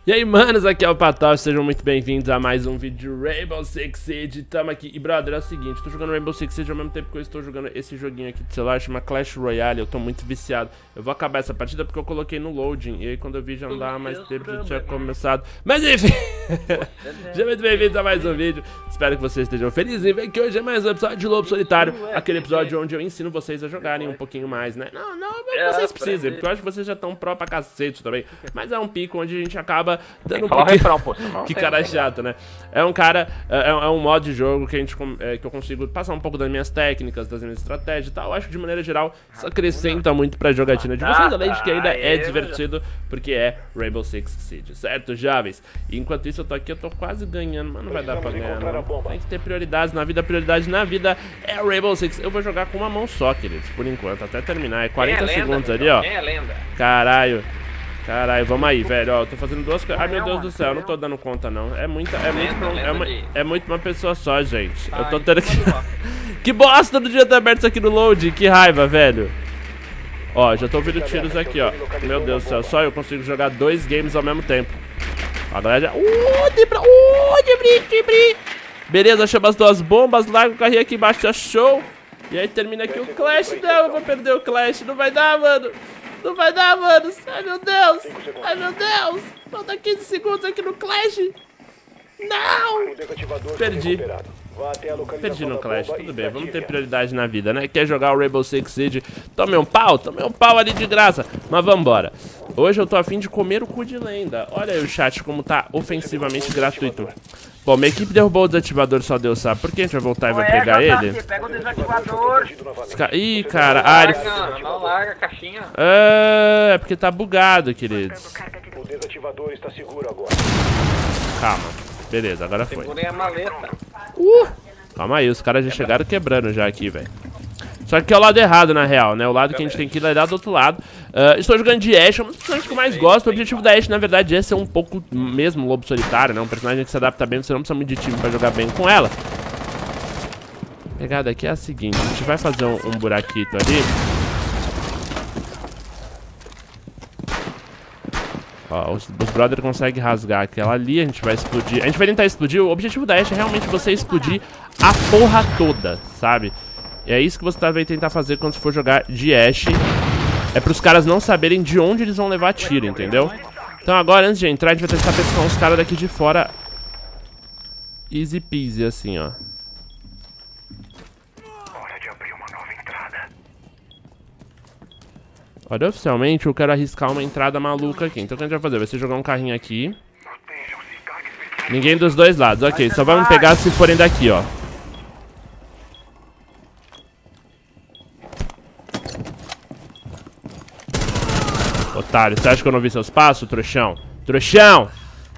E aí, manos, aqui é o Patosh, sejam muito bem-vindos a mais um vídeo de Rainbow Six Siege. Tamo aqui, e brother, é o seguinte, tô jogando Rainbow Six Siege ao mesmo tempo que eu estou jogando esse joguinho aqui de celular, chama Clash Royale. Eu tô muito viciado. Eu vou acabar essa partida porque eu coloquei no loading, e aí quando eu vi já não dava mais tempo, já tinha começado. Mas enfim, sejam muito bem-vindos a mais um vídeo. Espero que vocês estejam felizes em ver que hoje é mais um episódio de Lobo Solitário, aquele episódio onde eu ensino vocês a jogarem um pouquinho mais, né? Não, vocês precisam, porque eu acho que vocês já estão pró pra cacete também, mas é um pico onde a gente acaba dando um pouquinho... Que cara chato, né? É um cara, é um modo de jogo que, que eu consigo passar um pouco das minhas técnicas, das minhas estratégias e tal. Eu acho que de maneira geral isso acrescenta muito pra jogatina de vocês, além de que ainda é divertido, porque é Rainbow Six Siege, certo, jovens? E enquanto isso eu tô aqui, eu tô quase ganhando, mas não vai dar pra ganhar, não. Tem que ter prioridades na vida, prioridade na vida é Rainbow Six. Eu vou jogar com uma mão só, queridos, por enquanto, até terminar. É 40 segundos ali, ó. Caralho. Caralho, vamos aí, velho, ó, eu tô fazendo duas coisas. Ai, meu Deus do céu, eu não tô dando conta, não. É muito uma pessoa só, gente. Eu tô tendo que... Que bosta do dia tá aberto isso aqui no load, que raiva, velho. Ó, já tô ouvindo tiros aqui, ó. Meu Deus do céu, só eu consigo jogar 2 games ao mesmo tempo. A galera já... Beleza, chama as 2 bombas, larga o carrinho aqui embaixo, show. E aí termina aqui o Clash. Não, eu vou perder o Clash, não vai dar, mano. Não vai dar, mano. Ai, meu Deus. Ai, meu Deus. Falta 15 segundos aqui no Clash. Não. Perdi. Perdi no Clash. Tudo bem, vamos ter prioridade na vida, né? Quer jogar o Rainbow Six Siege? Tomei um pau ali de graça. Mas vambora. Hoje eu tô a fim de comer o cu de lenda. Olha aí o chat como tá ofensivamente gratuito. Bom, minha equipe derrubou o desativador, só Deus sabe. Por que a gente vai voltar e vai pegar ele? Pega o desativador. Ih, cara. Não larga a caixinha. É porque tá bugado, queridos. O desativador está seguro agora. Calma. Beleza, agora foi. Segurei a maleta. Calma aí, os caras já chegaram quebrando já aqui, velho. Só que é o lado errado, na real, né? O lado que a gente tem que ir lá do outro lado. Estou jogando de Ashe, é um dos personagens que eu mais gosto. O objetivo da Ashe, na verdade, é ser um pouco mesmo lobo solitário, né? Um personagem que se adapta bem, você não precisa muito de time pra jogar bem com ela. A pegada aqui é a seguinte, a gente vai fazer um buraquito ali. Ó, os brothers conseguem rasgar aquela ali, a gente vai explodir. A gente vai tentar explodir, o objetivo da Ashe é realmente você explodir a porra toda, sabe? E é isso que você vai tentar fazer quando você for jogar de Ashe. É pros caras não saberem de onde eles vão levar tiro, entendeu? Então agora, antes de entrar, a gente vai tentar pescar uns caras daqui de fora. Easy peasy, assim, ó. Hora de abrir uma nova entrada. Olha, oficialmente eu quero arriscar uma entrada maluca aqui. Então o que a gente vai fazer? Vai ser jogar um carrinho aqui. Ninguém dos dois lados, ok. Só vamos pegar se forem daqui, ó. Otário, você acha que eu não vi seus passos, trouxão? Trouxão!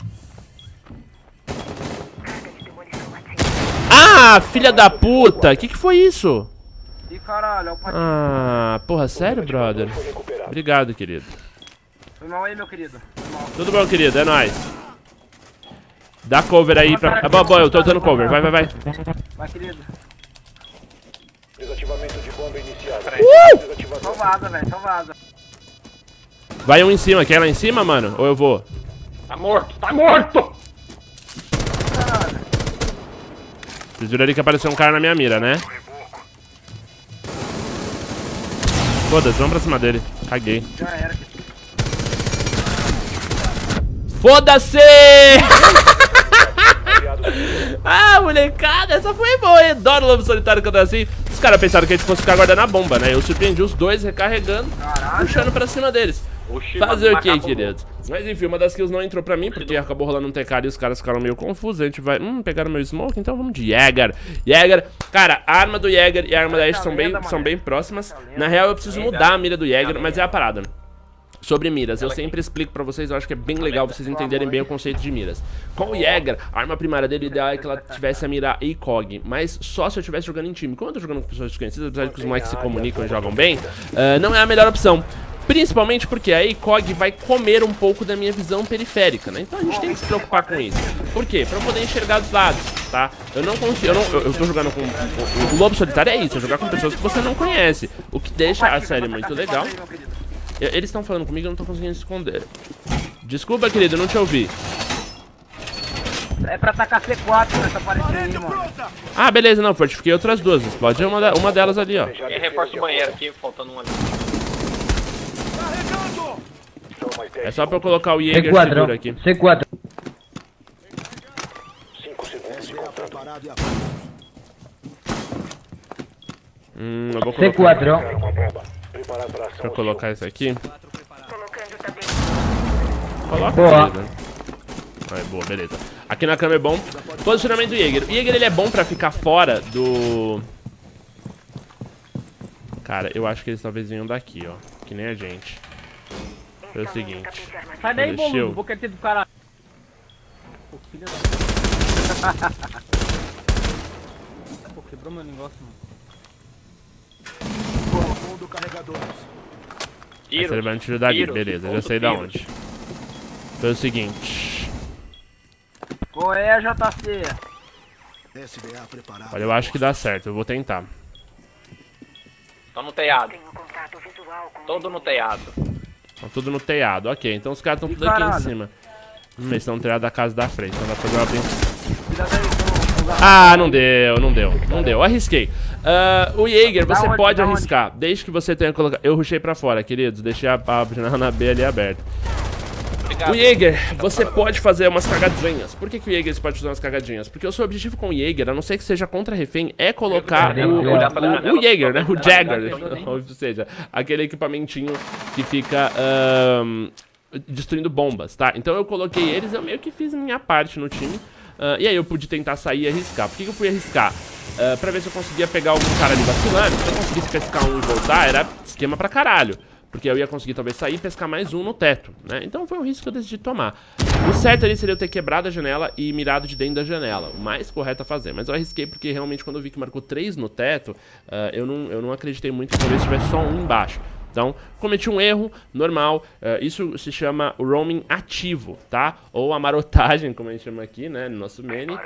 Ah, filha da puta! Que foi isso? Ih, caralho, é o patinho. Ah, porra, sério, brother? Obrigado, querido. Foi mal aí, meu querido. Foi mal. Tudo bom, querido, é nóis. Dá cover aí pra... Ah, bom, eu tô dando cover, vai. Vai, querido. Desativamento de bomba iniciado. Só vaza, velho, só vaza. Vai um em cima, quer ir lá em cima, mano? Ou eu vou? Tá morto, tá morto! Caralho. Vocês viram ali que apareceu um cara na minha mira, né? Foda-se, vamos pra cima dele. Caguei. Já era. Foda-se! Ah, molecada, essa foi boa, hein? Adoro o lobo solitário quando é assim. Os caras pensaram que a gente fosse ficar guardando a bomba, né? Eu surpreendi os dois recarregando, puxando pra cima deles. Fazer o que, queridos? Mas enfim, uma das kills não entrou pra mim, porque acabou rolando um TK e os caras ficaram meio confusos. A gente vai... pegaram meu smoke, então vamos de Jäger. Jäger, cara, a arma do Jäger e a arma da Ashe são bem próximas. Na real, eu preciso mudar a mira do Jäger, mas é a parada. Sobre miras, eu sempre explico pra vocês, eu acho que é bem legal vocês entenderem bem o conceito de miras. Com o Jäger, a arma primária dele, o ideal é que ela tivesse a mira ACOG, mas só se eu estivesse jogando em time. Quando eu tô jogando com pessoas desconhecidas, apesar de que os moleques se comunicam e jogam bem, não é a melhor opção. Principalmente porque a ACOG vai comer um pouco da minha visão periférica, né? Então a gente tem que se preocupar com isso. Por quê? Pra eu poder enxergar dos lados, tá? Eu não consigo, eu tô jogando com... O lobo solitário é isso, é jogar com pessoas que você não conhece. O que deixa a série muito legal. Eles estão falando comigo, eu não tô conseguindo esconder. Desculpa, querido, não te ouvi. É pra atacar C4 nessa parede aí, mano. Ah, beleza, não, fortifiquei outras duas. Explode uma delas ali, ó. Tem reforço o banheiro aqui, faltando um ali. É só pra eu colocar o Jäger C4, seguro aqui. C4. 5 segundos de contato. Eu vou colocar. C4. Uma bomba. Preparado para ação. Deixa eu colocar isso aqui. Colocando tabela. Coloca, Boa. beleza. Aí, boa, beleza. Aqui na cama é bom. Posicionamento do Jäger. O Jäger, ele é bom pra ficar fora do... Cara, eu acho que eles talvez venham daqui, ó. Que nem a gente. É o seguinte. Sai daí, Deixa eu- boludo. Vou querer ter do caralho. Pô, filha da... Pô, quebrou meu negócio, mano. Essa ele vai me tirar dali, beleza, já sei da onde. Foi o seguinte. Qual é, JC? SDA preparado. Olha, eu acho que dá certo, eu vou tentar. Tô no telhado. Tenho contato visual com Todo no telhado. Estão tudo no telhado, ok. Então os caras estão tudo aqui em caralho. cima. Eles estão no telhado da casa da frente, então dá pra jogar bem. Tira daí, então. Ah, não deu. Arrisquei. O Jäger, você Da onde? pode Da onde? arriscar, desde que você tenha colocado... Eu rushei pra fora, queridos, deixei a janela na B ali aberta. Obrigado. O Jäger, você pode fazer umas cagadinhas. Por que o Jäger pode fazer umas cagadinhas? Porque o seu objetivo com o Jäger, a não ser que seja contra refém, é colocar o Jäger, né? O Jagger. Ou seja, aquele equipamentinho que fica destruindo bombas, tá? Então eu coloquei eles, eu meio que fiz minha parte no time. E aí eu pude tentar sair e arriscar. Por que eu fui arriscar? Pra ver se eu conseguia pegar algum cara ali vacilando. Se eu conseguisse pescar um e voltar, era esquema pra caralho. Porque eu ia conseguir talvez sair e pescar mais um no teto, né? Então foi um risco que eu decidi tomar. O certo ali seria eu ter quebrado a janela e mirado de dentro da janela. O mais correto a fazer. Mas eu arrisquei porque realmente quando eu vi que marcou 3 no teto, eu não acreditei muito que talvez tivesse só um embaixo. Então, cometi um erro, normal, isso se chama roaming ativo, tá? Ou a marotagem, como a gente chama aqui, né, no nosso menu.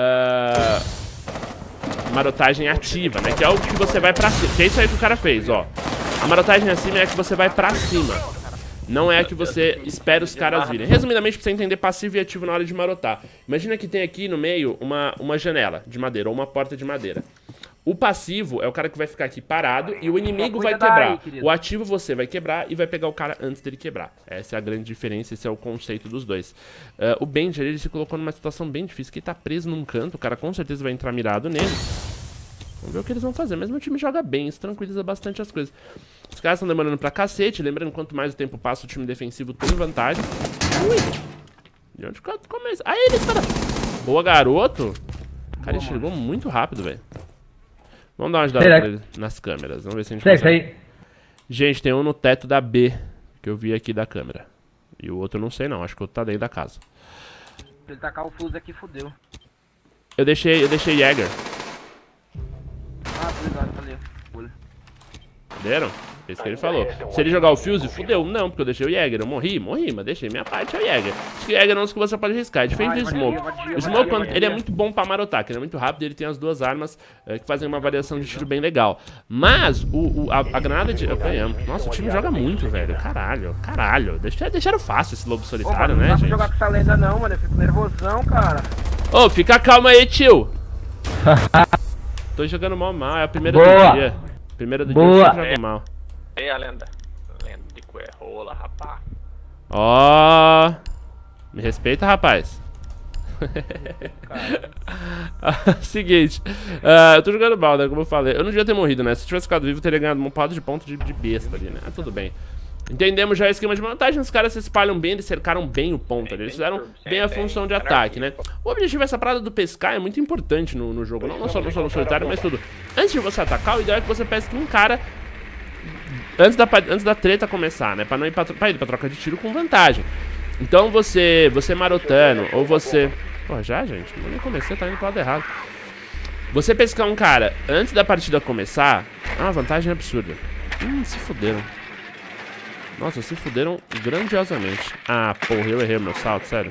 Marotagem ativa, né, que é o que você vai pra cima, que é isso aí que o cara fez, ó. A marotagem acima é a que você vai pra cima, não é a que você espera os caras virem. Resumidamente, pra você entender passivo e ativo na hora de marotar. Imagina que tem aqui no meio uma janela de madeira, ou uma porta de madeira. O passivo é o cara que vai ficar aqui parado e o inimigo vai quebrar. O ativo você vai quebrar e vai pegar o cara antes dele quebrar. Essa é a grande diferença, esse é o conceito dos dois. O Benji, ele se colocou numa situação bem difícil, que ele tá preso num canto, o cara com certeza vai entrar mirado nele. Vamos ver o que eles vão fazer, mas meu time joga bem, isso tranquiliza bastante as coisas. Os caras estão demorando pra cacete, lembrando, quanto mais o tempo passa, o time defensivo tem vantagem. Ui! De onde começa? Aí ele está... Boa, garoto! Cara, ele chegou muito rápido, velho. Vamos dar uma ajudada pra ele nas câmeras. Vamos ver se a gente consegue. Gente, tem um no teto da B, que eu vi aqui da câmera. E o outro eu não sei não, acho que o outro tá dentro da casa. Se ele tacar o fuse aqui, fudeu. Eu deixei Jäger. Ah, obrigado, valeu. Pula. Entenderam? É isso que ele falou. Se ele jogar o Fuse, fudeu. Não, porque eu deixei o Jäger. Eu morri, mas deixei minha parte, é o Jäger. Acho que o Jäger é um que você pode arriscar. É diferente do Smoke. O Smoke, ele é muito bom pra marotar, que ele é muito rápido e ele tem as duas armas que fazem uma variação de tiro bem legal. Mas a granada de... Nossa, o time joga muito, velho. Caralho. Deixaram fácil esse lobo solitário, né, gente? Não dá pra jogar com essa lenda não, mano. Eu fico nervosão, cara. Ô, fica calma aí, tio. Tô jogando mal, é a primeira do dia. Primeira do dia eu sempre jogo mal. Aí a lenda. Lenda de rola, rapaz. Ó, me respeita, rapaz. Seguinte, eu tô jogando mal, né, como eu falei. Eu não devia ter morrido, né, se eu tivesse ficado vivo eu teria ganhado um par de pontos de besta ali, né, tudo bem. Entendemos já o esquema de vantagem, os caras se espalham bem, eles cercaram bem o ponto ali, eles fizeram bem a função de ataque, né. O objetivo dessa parada do pescar é muito importante no jogo, não só no solo solitário, mas tudo. Antes de você atacar, o ideal é que você pesque um cara antes da treta começar, né, pra não ir pra troca de tiro com vantagem. Então você marotando, ou você... Pô, já, gente? Eu nem comecei, tá indo pro lado errado. Você pescar um cara antes da partida começar é uma vantagem absurda. Se fuderam. Nossa, se fuderam grandiosamente. Ah, porra, eu errei o meu salto, sério.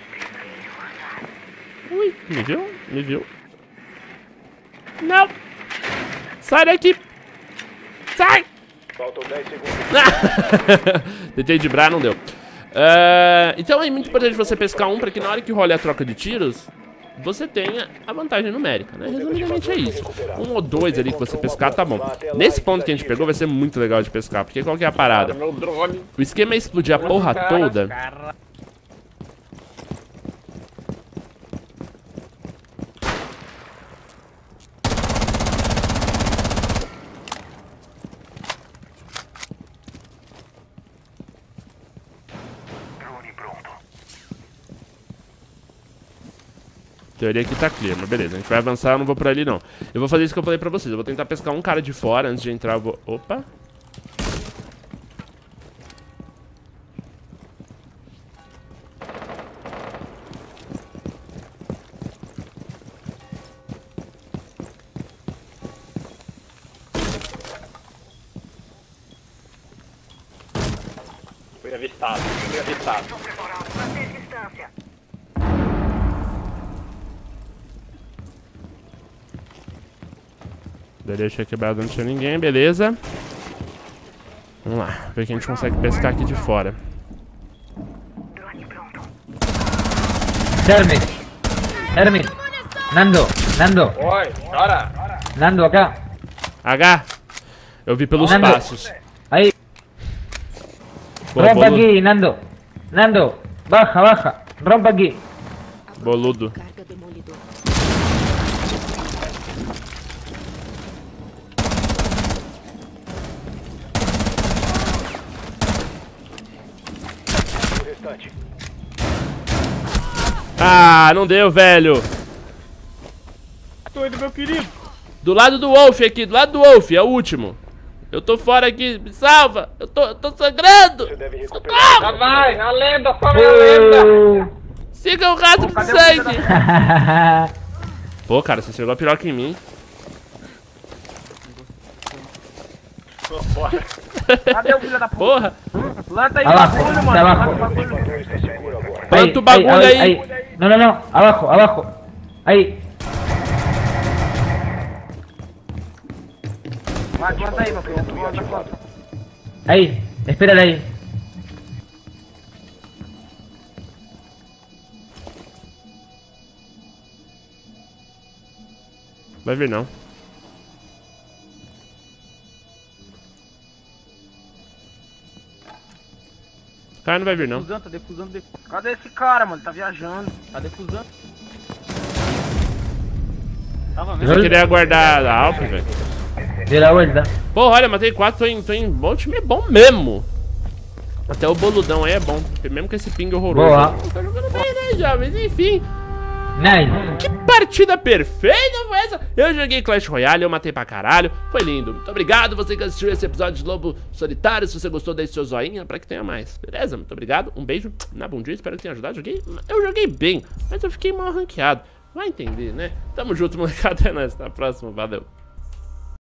Ui, me viu? Me viu. Não! Sai daqui! Sai! Faltam 10 segundos. Tentei driblar, não deu. Então é muito importante você pescar um pra que na hora que role a troca de tiros, você tenha a vantagem numérica, né? Resumidamente é isso. Um ou dois ali que você pescar, tá bom. Nesse ponto que a gente pegou vai ser muito legal de pescar, porque qual que é a parada? O esquema é explodir a porra toda. Teoria que tá clear, mas beleza, a gente vai avançar, eu não vou por ali não. Eu vou fazer isso que eu falei pra vocês, eu vou tentar pescar um cara de fora antes de entrar, eu vou... Opa! Fui avistado, fui avistado. Manter distância. Deixa quebrado, não tinha ninguém, beleza. Vamos lá, ver que a gente consegue pescar aqui de fora. Drone pronto. Hermin. Nando. Oi, bora. Nando, acá. H! Eu vi pelos Nando. passos. Ahí. Boa, Rompa boludo. aquí, Nando. Nando. Baja. Rompa aquí. Boludo. Carga demolidor. O restante. Ah, não deu, velho. Doido, meu querido. Do lado do Wolf aqui, do lado do Wolf, é o último. Eu tô fora aqui, me salva. Eu tô sangrando. Você deve recuperar. Já vai, a lenda, some a lenda. Siga o rastro de Cadê sangue. Pô, cara, você chegou a piroca em mim. Bora. Cadê o filho da puta? Porra. Planta aí o Abajo, bagulho, tá mano. abajo. Planta o bagulho. Patrulha está seguro agora. Planta o bagulho aí. No. Abajo. Ahí. Vai, planta aí, meu filho. Planta. Ahí. Espérala ahí. Vai vir não. O cara não vai vir não. Tá defusando. Cadê esse cara, mano? Tá viajando. Tá defusando. Tava Eu só queria aguardar a Alp, velho. Deu a vuelta. Porra, olha, matei 4, tô em bom time, é bom mesmo. Até o boludão aí é bom, porque mesmo com esse ping horroroso. Boa. Tá jogando bem, né, já, mas enfim. Nice. Que partida perfeita foi essa? Eu joguei Clash Royale, eu matei pra caralho, foi lindo. Muito obrigado você que assistiu esse episódio de Lobo Solitário. Se você gostou, deixe seu joinha pra que tenha mais. Beleza? Muito obrigado, um beijo na bundinha, espero que tenha ajudado. Eu joguei bem, mas eu fiquei mal ranqueado. Vai entender, né? Tamo junto, molecada, é nóis. Até a próxima, valeu.